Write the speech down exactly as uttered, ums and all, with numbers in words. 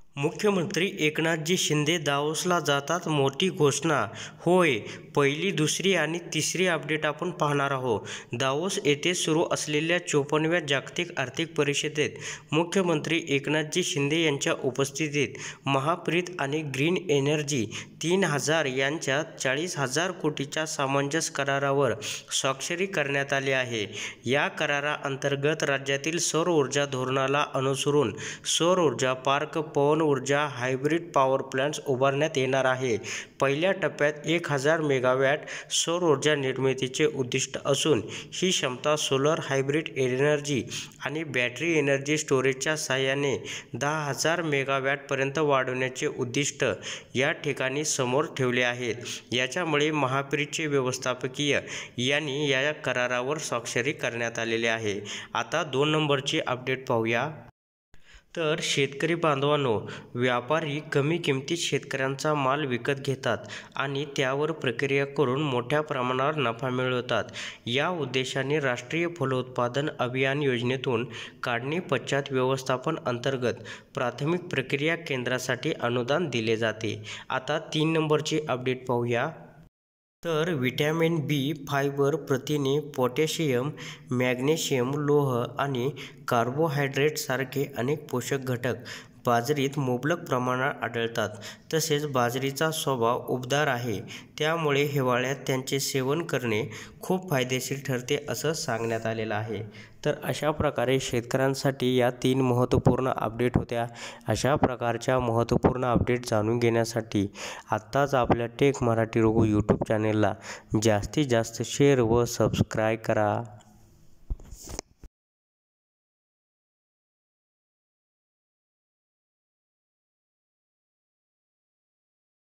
मुख्यमंत्री एकनाथजी शिंदे दावोसला जातात, मोठी घोषणा. होय, पहिली, दुसरी आणि तिसरी अपडेट आपण पाहणार आहोत. दावोस येथे सुरू असलेल्या चोपन्नव्या जागतिक आर्थिक परिषदेत मुख्यमंत्री एकनाथजी शिंदे यांच्या उपस्थितीत महाप्रीत आणि ग्रीन एनर्जी तीन हजार यांच्यात चाळीस हजार कोटीच्या सामंजस्य करारावर स्वाक्षरी करण्यात आली आहे. या कराराअंतर्गत राज्यातील सौर ऊर्जा धोरणाला अनुसरून सौर ऊर्जा पार्क, पवन ऊर्जा, हायब्रिड पॉवर प्लांट्स उभारण्यात येणार आहे. पहिल्या टप्प्यात एक हजार मेगावॅट सौर ऊर्जा निर्मितीचे उद्दिष्ट असून ही क्षमता सोलर, हायब्रिड एनर्जी आणि बॅटरी एनर्जी स्टोरेजच्या साहाय्याने दहा हजार मेगावॅटपर्यंत वाढवण्याचे उद्दिष्ट या ठिकाणी समोर ठेवले आहेत. याच्यामुळे महाप्रीतचे व्यवस्थापकीय यांनी या करारावर स्वाक्षरी करण्यात आलेली आहे. आता दोन नंबरची अपडेट पाहूया. तर शेतकरी बांधवांनो, व्यापारी कमी किमतीत शेतकऱ्यांचा माल विकत घेतात आणि त्यावर प्रक्रिया करून मोठ्या प्रमाणावर नफा मिळवतात. या उद्देशाने राष्ट्रीय फलोत्पादन अभियान योजनेतून काढणी पश्चात व्यवस्थापन अंतर्गत प्राथमिक प्रक्रिया केंद्रासाठी अनुदान दिले जाते. आता तीन नंबरची अपडेट पाहूया. तर व्हिटॅमिन बी, फायबर, प्रथिने, पोटॅशियम, मॅग्नेशियम, लोह आणि कार्बोहायड्रेट सारखे अनेक पोषक घटक बाजरीत मुबलक प्रमाणात आढळतात. तसेच बाजरीचा स्वभाव उबदार आहे, त्यामुळे हिवाळ्यात त्यांचे सेवन करणे खूप फायदेशीर ठरते असं सांगण्यात आलेलं आहे. तर अशा प्रकारे शेतकऱ्यांसाठी या तीन महत्त्वपूर्ण अपडेट होत्या. अशा प्रकारच्या महत्त्वपूर्ण अपडेट जाणून घेण्यासाठी आत्ताच आपल्या टेक मराठी रघु यूट्यूब चॅनेलला जास्तीत जास्त शेअर व सबस्क्राईब करा.